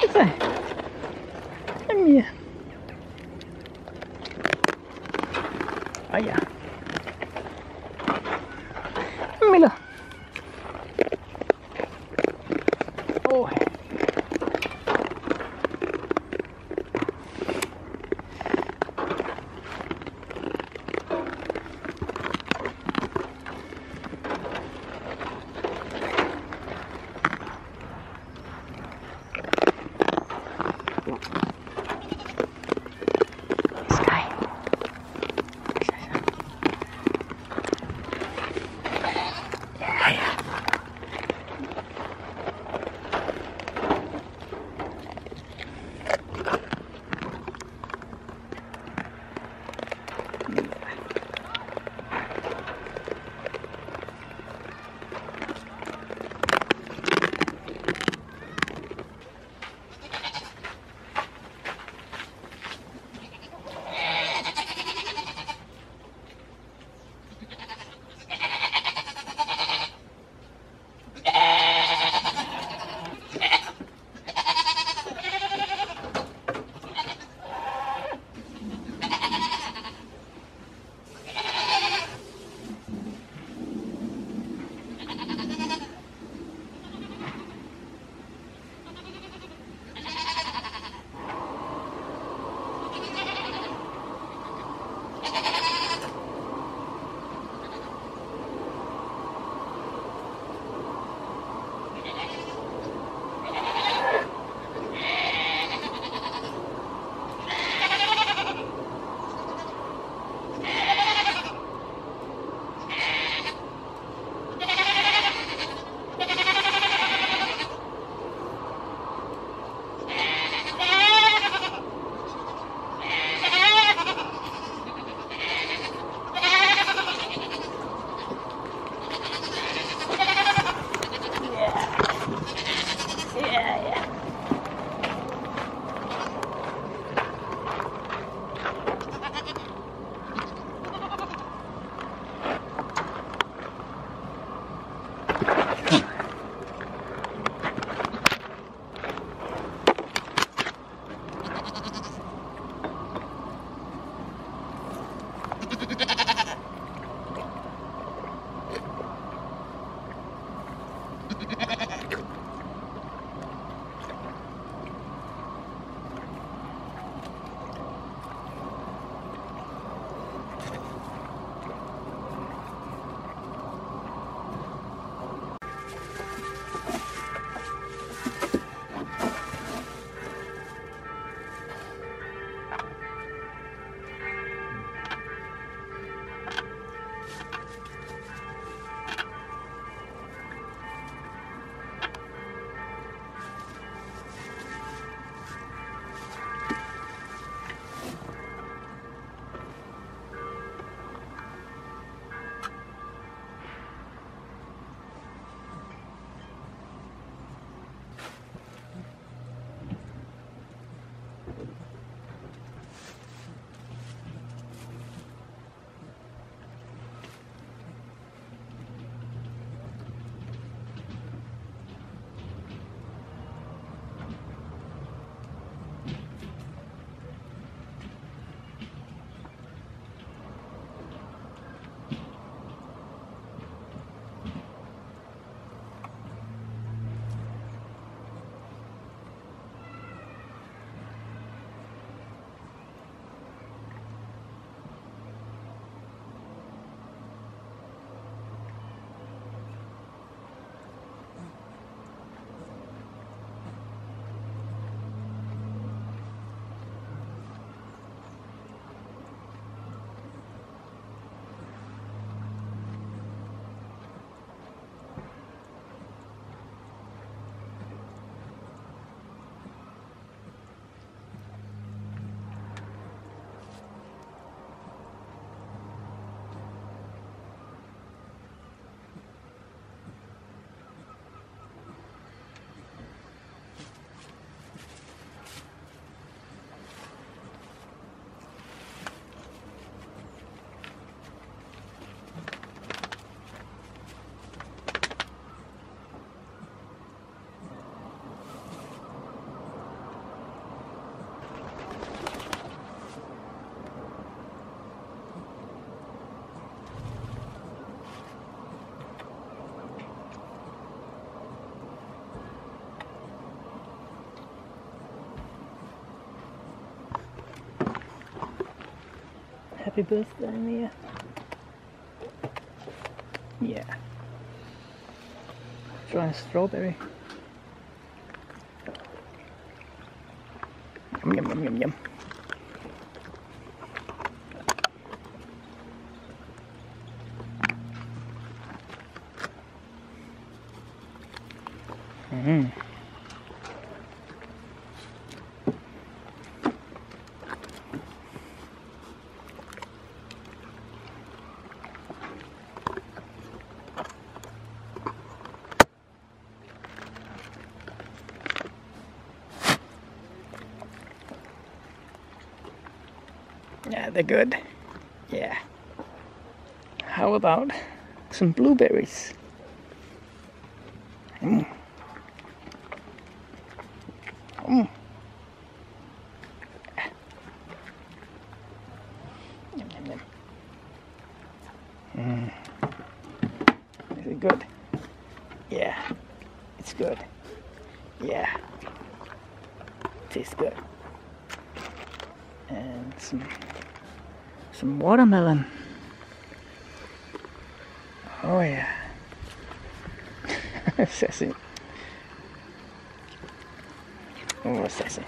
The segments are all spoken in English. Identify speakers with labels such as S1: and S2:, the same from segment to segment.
S1: Esa. Ay, mira. Allá. Mira. Oh. Happy birthday, Mia. Yeah. Try a strawberry. Yum, yum, yum, yum, yum. Mm. Yeah, they're good. Yeah. How about some blueberries? Mm. Mm. Yum, yum, yum. Mm. Is it good? Yeah, it's good. Yeah, tastes good. And some watermelon. Oh yeah. Sassy. Oh, sassy.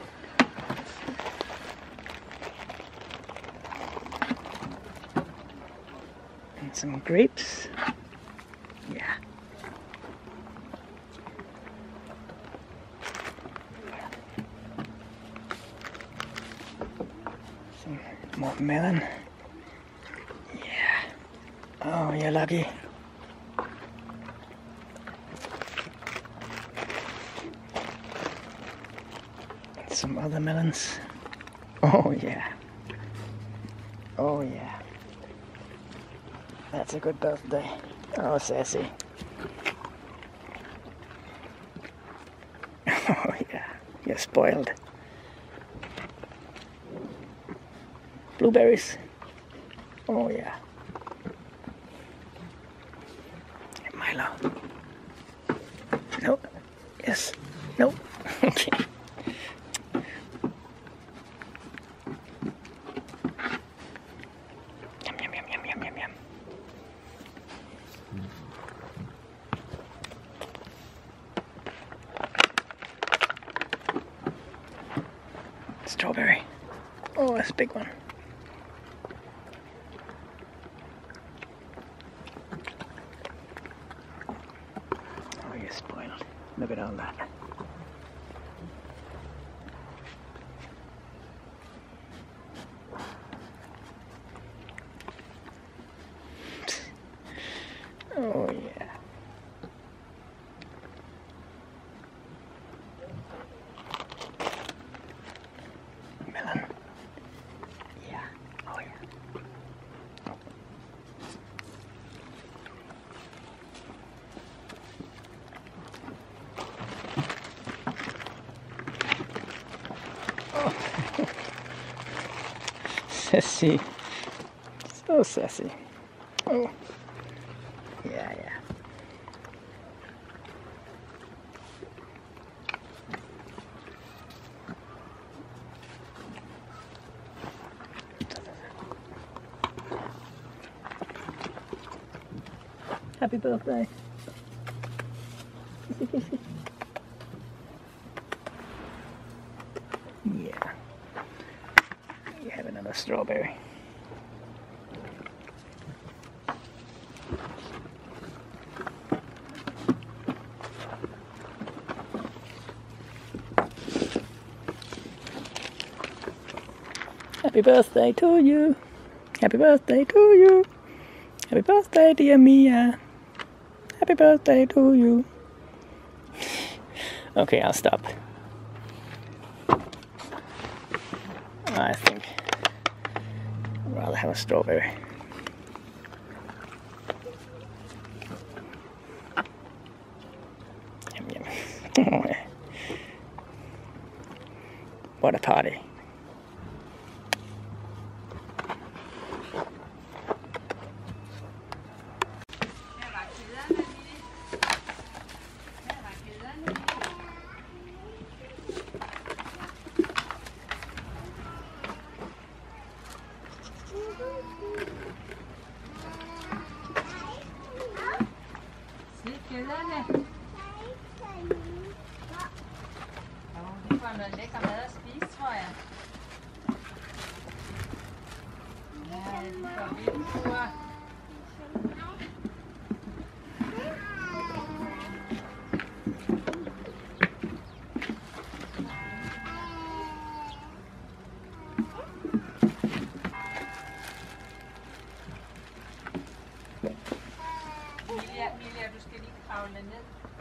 S1: And some grapes. Yeah. Some more melon. Yeah. Oh, you're lucky. Some other melons. Oh yeah. Oh yeah. That's a good birthday. Oh, sassy. Oh yeah. You're spoiled. Blueberries. Oh yeah. Milo. Nope. Yes. Nope. Okay. Yum, yum, yum, yum, yum, yum, yum. Strawberry. Oh, that's a big one. Oh, you're spoiled. Look at all that. Oh, yeah. Melon. Yeah. Oh, yeah. Oh. Sassy. So sassy. Oh. Yeah, yeah. Happy birthday. Kissy, kissy. Yeah. You have another strawberry. Happy birthday to you. Happy birthday to you. Happy birthday, dear Mia. Happy birthday to you. Okay, I'll stop. I think I'd rather have a strawberry. Yum, yum. What a party.
S2: får noget lækker mad at spise, tror jeg. Ja, de går vildt ture. Emilia, du skal lige kravle ned.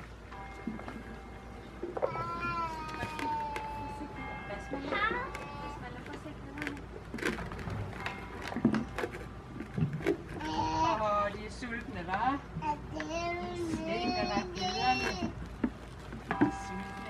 S2: De er sultne, hva'? Slet ikke at være glæderne. Sultne.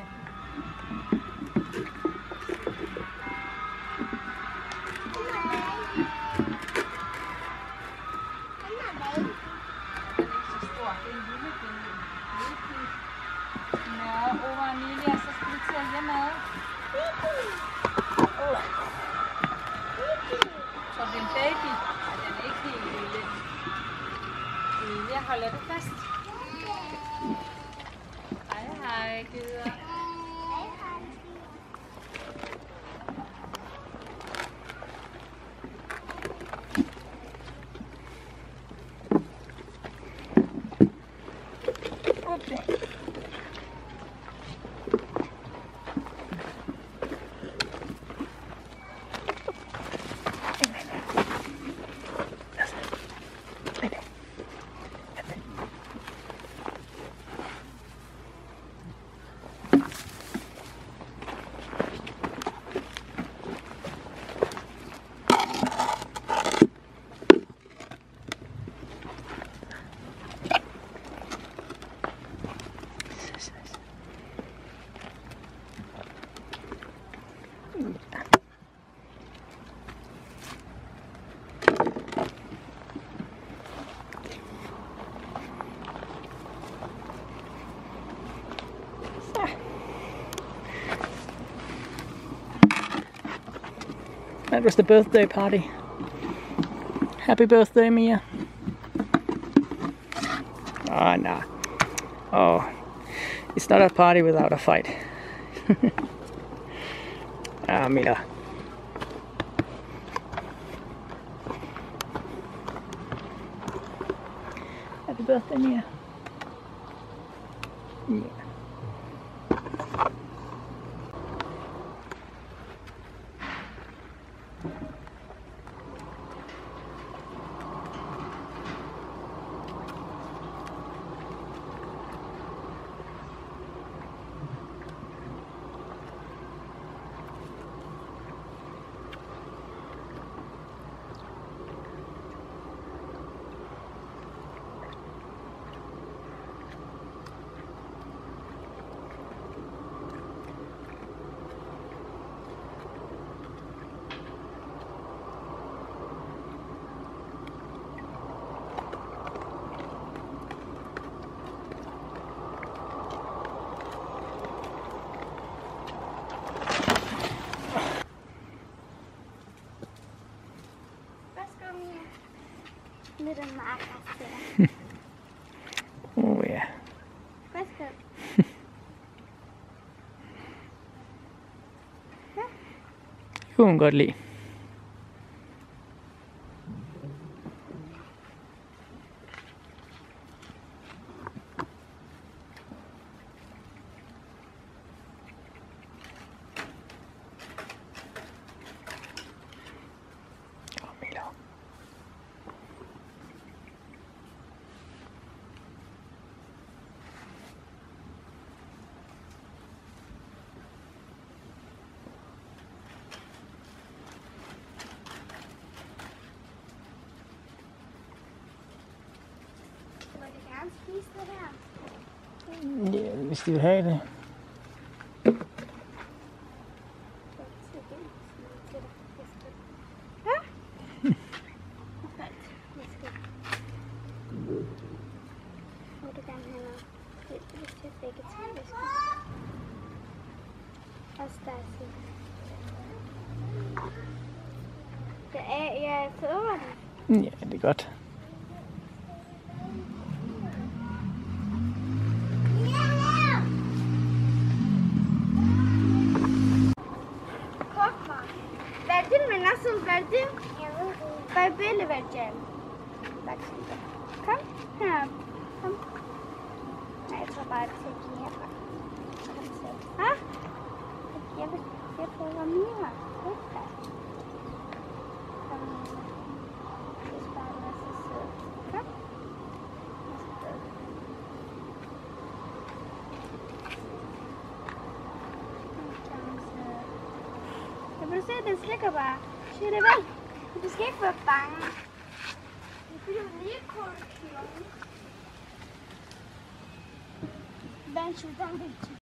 S2: Oma Emilia, så skal vi til at hjemme. Så det er en baby. Den er ikke helt lille. Emilia, holder du fast? Hej, hej, gider.
S1: That was the birthday party. Happy birthday, Mia. Oh, no. Oh, it's not a party without a fight. Ah, Mia. Happy birthday, Mia. Yeah.
S3: Med den marker.
S1: Oh ja.
S3: Værsgo.
S1: Det kunne hun godt lide.
S3: Spise det her.
S1: Ja, hvis de vil have det.
S3: Jeg prøver den.
S1: Ja, det er godt.
S3: det? Hvad vil det være, Jan? Kom her. Kom. Nej, jeg tror bare, at jeg giver herfra. Kom så. Ha? Jeg prøver mere. Kom. Det er bare være så sød. Kom. Jeg vil du se, at den slikker bare. Se det vel. Du skal ikke være bange. Det bliver lige koldt. Vent, så den vil